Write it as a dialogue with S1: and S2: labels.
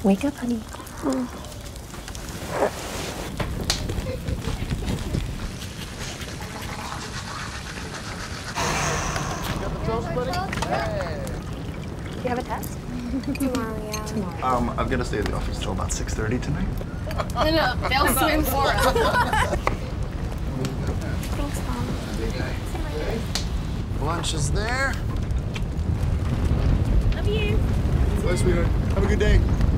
S1: Wake up, honey.
S2: Got the toast, buddy? Hey.
S1: Do you have a test?
S3: Tomorrow, yeah.
S1: Tomorrow.
S2: I've got to stay at the office till about 6:30 tonight.
S3: No, they'll swim for us. Thanks, Mom.
S2: Lunch is there.
S3: Love you.
S2: Bye, sweetheart. Have a good day.